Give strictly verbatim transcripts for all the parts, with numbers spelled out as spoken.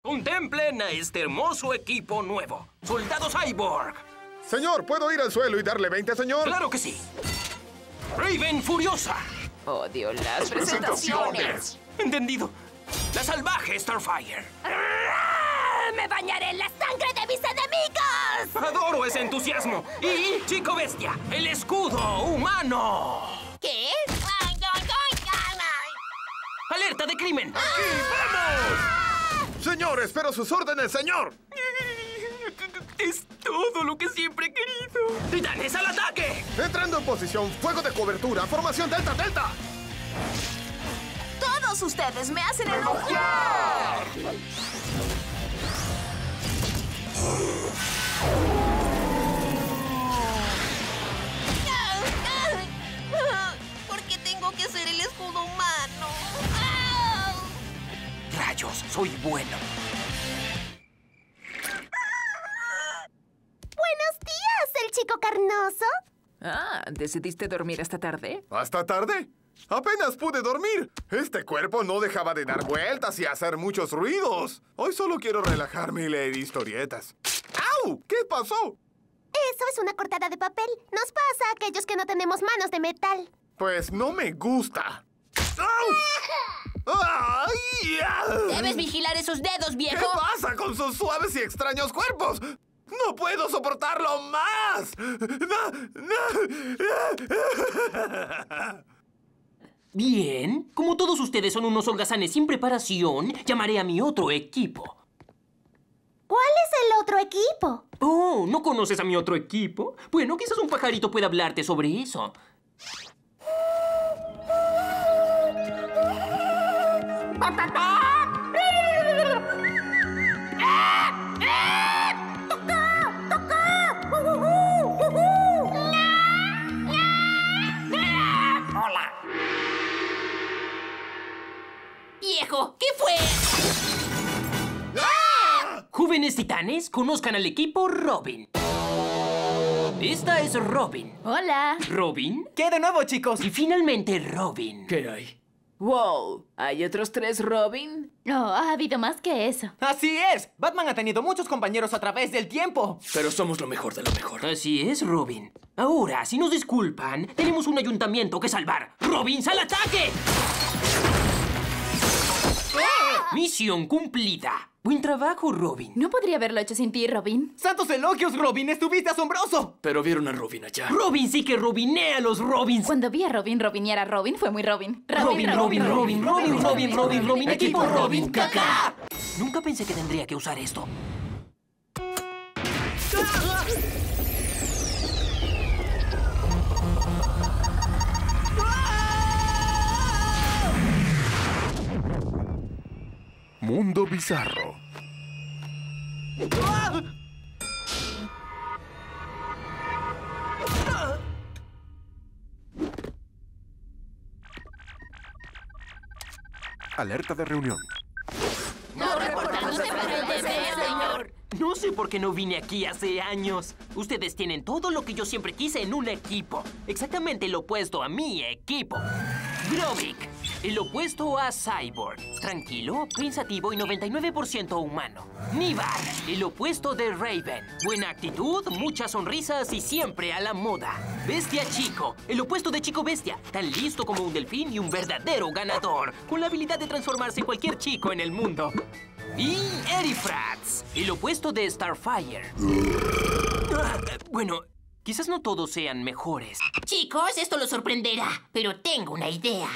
Contemplen a este hermoso equipo nuevo. ¡Soldado Cyborg! Señor, ¿puedo ir al suelo y darle veinte, señor? ¡Claro que sí! ¡Raven Furiosa! Odio las presentaciones. Entendido. La salvaje Starfire. ¡Me bañaré en la sangre de mis enemigos! Adoro ese entusiasmo. Y Chico Bestia, el escudo humano. ¿Qué? Ay, ay, ay, ay, ay. ¡Alerta de crimen! ¡Vamos! Señor, espero sus órdenes, señor. Es todo lo que siempre he querido. ¡Titanes al ataque! Entrando en posición, fuego de cobertura, formación Delta, Delta. Todos ustedes me hacen enojar. ¿Por qué tengo que ser el escudo humano? Rayos, soy bueno. Buenos días, el chico carnoso. Ah, ¿decidiste dormir esta tarde? ¿Hasta tarde? Apenas pude dormir. Este cuerpo no dejaba de dar vueltas y hacer muchos ruidos. Hoy solo quiero relajarme y leer historietas. ¡Au! ¿Qué pasó? Eso es una cortada de papel. Nos pasa a aquellos que no tenemos manos de metal. Pues no me gusta. ¡Au! ¡Ay! Debes vigilar esos dedos, ¿Qué viejo. pasa con sus suaves y extraños cuerpos? ¡No puedo soportarlo más! ¡No! ¡No! Bien, como todos ustedes son unos holgazanes sin preparación, llamaré a mi otro equipo. ¿Cuál es el otro equipo? Oh, ¿no conoces a mi otro equipo? Bueno, quizás un pajarito pueda hablarte sobre eso. Hola. Viejo, ¿qué fue? Jóvenes titanes, conozcan al equipo Robin. Esta es Robin. Hola. Robin. ¿Qué de nuevo, chicos? Y finalmente Robin. ¿Qué hay? Wow, ¿hay otros tres Robin? No, ha habido más que eso. ¡Así es! Batman ha tenido muchos compañeros a través del tiempo. Pero somos lo mejor de lo mejor. Así es, Robin. Ahora, si nos disculpan, tenemos un ayuntamiento que salvar. ¡Robins al ataque! Misión cumplida. Buen trabajo, Robin. No podría haberlo hecho sin ti, Robin. ¡Santos elogios, Robin! ¡Estuviste asombroso! Pero vieron a Robin allá. Robin sí que robinea a los Robins. Cuando vi a Robin robinear a Robin, fue muy Robin. Robin, Robin, Robin, Robin, Robin, Robin, Robin, equipo Robin, caca. Nunca pensé que tendría que usar esto. Mundo bizarro. Alerta de reunión. No reportándose para el deber, señor. No sé por qué no vine aquí hace años. Ustedes tienen todo lo que yo siempre quise en un equipo. Exactamente lo opuesto a mi equipo. Grovik, el opuesto a Cyborg. Tranquilo, pensativo y noventa y nueve por ciento humano. Nibar, el opuesto de Raven. Buena actitud, muchas sonrisas y siempre a la moda. Bestia Chico, el opuesto de Chico Bestia. Tan listo como un delfín y un verdadero ganador. Con la habilidad de transformarse en cualquier chico en el mundo. Y Erifrats, el opuesto de Starfire. Ah, bueno, quizás no todos sean mejores. Chicos, esto los sorprenderá, pero tengo una idea.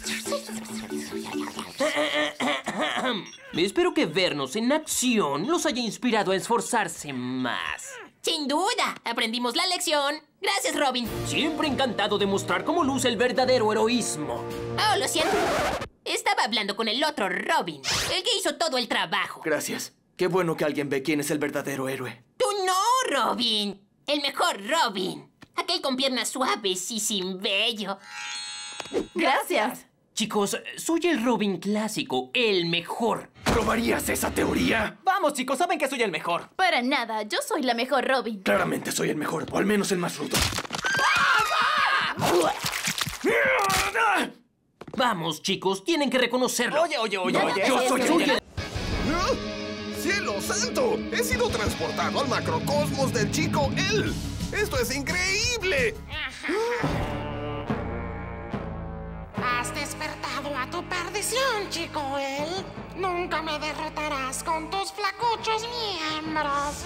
Espero que vernos en acción los haya inspirado a esforzarse más. Sin duda, aprendimos la lección. Gracias, Robin. Siempre encantado de mostrar cómo luce el verdadero heroísmo. Oh, lo siento. Estaba hablando con el otro Robin, el que hizo todo el trabajo. Gracias. Qué bueno que alguien ve quién es el verdadero héroe. Tú no, Robin. El mejor Robin. Aquel con piernas suaves y sin vello. Gracias. Chicos, soy el Robin clásico, el mejor. ¿Probarías esa teoría? Vamos, chicos, saben que soy el mejor. Para nada, yo soy la mejor Robin. Claramente soy el mejor, o al menos el más rudo. Vamos, chicos, tienen que reconocerlo. Oye, oye, oye, No, oye. no, Yo no, soy no, Julian. santo! ¡He sido transportado al macrocosmos del chico él! ¡Esto es increíble! Has despertado a tu perdición, chico él. Nunca me derrotarás con tus flacuchos miembros.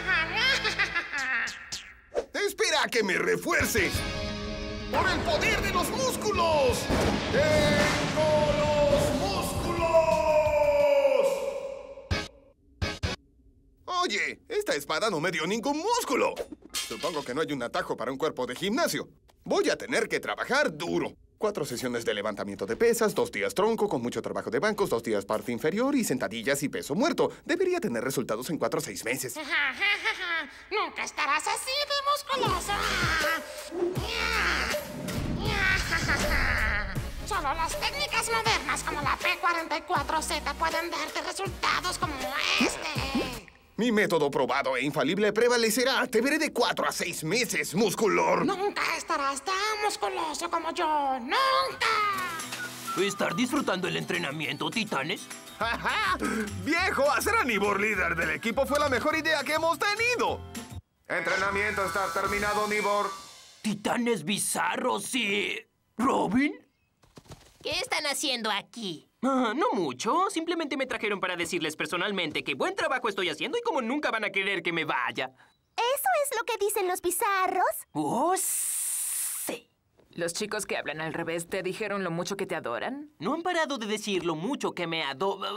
¡Espera a que me refuerces! ¡Por el poder de los músculos! ¡Tengo los músculos! Oye, esta espada no me dio ningún músculo. Supongo que no hay un atajo para un cuerpo de gimnasio. Voy a tener que trabajar duro. Cuatro sesiones de levantamiento de pesas, dos días tronco con mucho trabajo de bancos, dos días parte inferior y sentadillas y peso muerto. Debería tener resultados en cuatro o seis meses. Nunca estarás así de musculoso. Solo las técnicas modernas como la P cuarenta y cuatro Z pueden darte resultados como este. Mi método probado e infalible prevalecerá. Te veré de cuatro a seis meses, musculor. Nunca estarás tan musculoso como yo. ¡Nunca! ¿Estar disfrutando el entrenamiento, titanes? ¡Ja! ¡Viejo! Hacer a Nibor líder del equipo fue la mejor idea que hemos tenido. Entrenamiento está terminado, Nibor. Titanes bizarros y... ¿Robin? ¿Qué están haciendo aquí? Ah, no mucho. Simplemente me trajeron para decirles personalmente que buen trabajo estoy haciendo y como nunca van a querer que me vaya. ¿Eso es lo que dicen los bizarros? ¡Oh, sí! ¿Los chicos que hablan al revés te dijeron lo mucho que te adoran? No han parado de decir lo mucho que me adoran.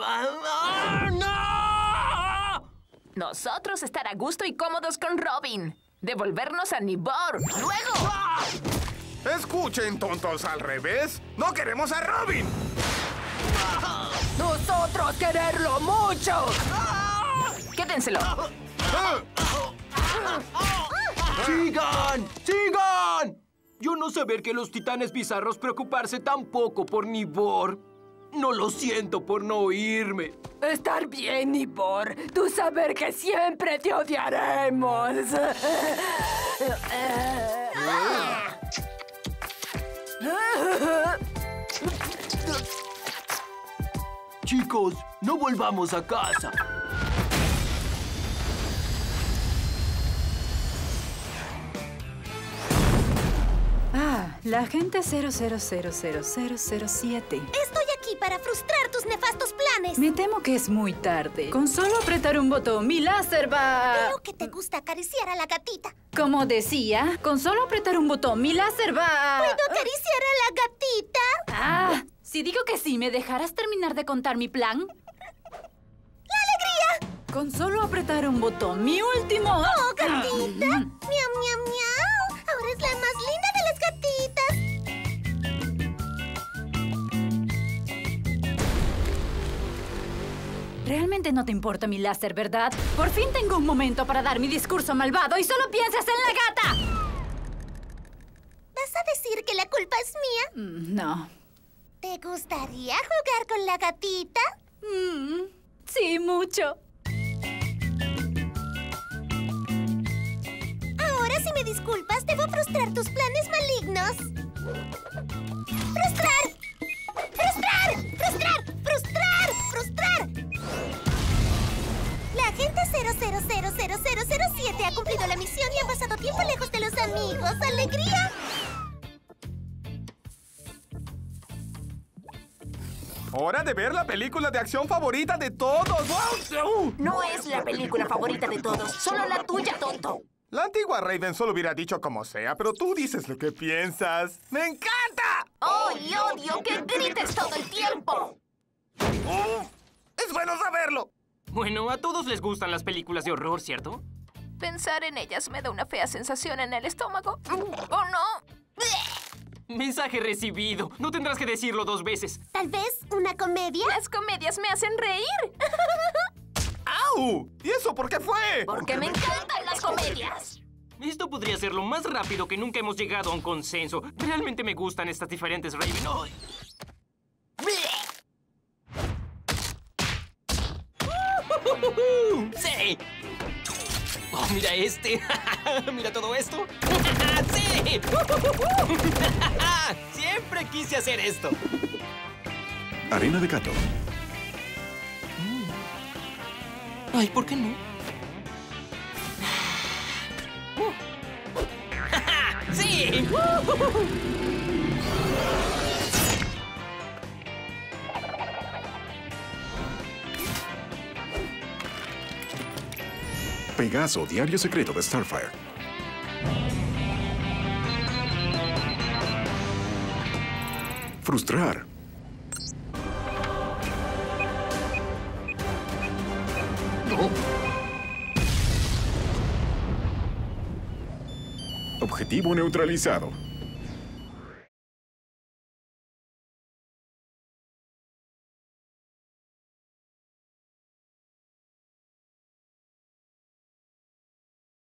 ¡Ah, no! Nosotros estar a gusto y cómodos con Robin. Devolvernos a Nibor. ¡Luego! ¡Ah! Escuchen, tontos al revés. ¡No queremos a Robin! ¡Nosotros quererlo mucho! ¡Quédenselo! ¡Sigan! ¡Sigan! Yo no saber que los titanes bizarros preocuparse tan poco por Nibor. No lo siento por no oírme. Estar bien, Nibor. Tú saber que siempre te odiaremos. Chicos, no volvamos a casa. Ah, la agente cero cero cero cero cero cero siete. Estoy aquí para frustrar tus nefastos planes. Me temo que es muy tarde. Con solo apretar un botón, mi láser va... Creo que te gusta acariciar a la gatita. Como decía, con solo apretar un botón, mi láser va... ¿Puedo acariciar a la gatita? Ah, si digo que sí, ¿me dejarás terminar de contar mi plan? ¡La alegría! Con solo apretar un botón, mi último... ¡Oh, gatita! ¡Miau, miau, miau! Ahora es la más linda de las gatitas. Realmente no te importa mi láser, ¿verdad? Por fin tengo un momento para dar mi discurso malvado y solo piensas en la gata. ¿Vas a decir que la culpa es mía? Mm, no. ¿Te gustaría jugar con la gatita? Mm, sí, mucho. Ahora, si me disculpas, debo frustrar tus planes malignos. ¡Frustrar! ¡Frustrar! ¡Frustrar! ¡Frustrar! ¡Frustrar! La agente cero cero cero cero cero cero siete ha cumplido la misión y ha pasado tiempo lejos de los amigos. ¡Alegría! ¡Hora de ver la película de acción favorita de todos! ¡Wow! No es la película favorita de todos, solo la tuya, tonto. La antigua Raven solo hubiera dicho como sea, pero tú dices lo que piensas. ¡Me encanta! ¡Oh, y odio que grites todo el tiempo! ¡Oh! ¡Es bueno saberlo! Bueno, a todos les gustan las películas de horror, ¿cierto? Pensar en ellas me da una fea sensación en el estómago. ¿Oh, no? Mensaje recibido. No tendrás que decirlo dos veces. ¿Tal vez una comedia? Las comedias me hacen reír. ¡Au! ¿Y eso por qué fue? Porque me encantan las comedias. Esto podría ser lo más rápido que nunca hemos llegado a un consenso. Realmente me gustan estas diferentes Raven. ¡Ay! ¡Sí! ¡Oh, mira este! ¡Mira todo esto! ¡Sí! ¡Siempre quise hacer esto! Arena de Kato. Ay, ¿por qué no? ¡Sí! Pegaso, diario secreto de Starfire. Frustrar. No. Objetivo neutralizado.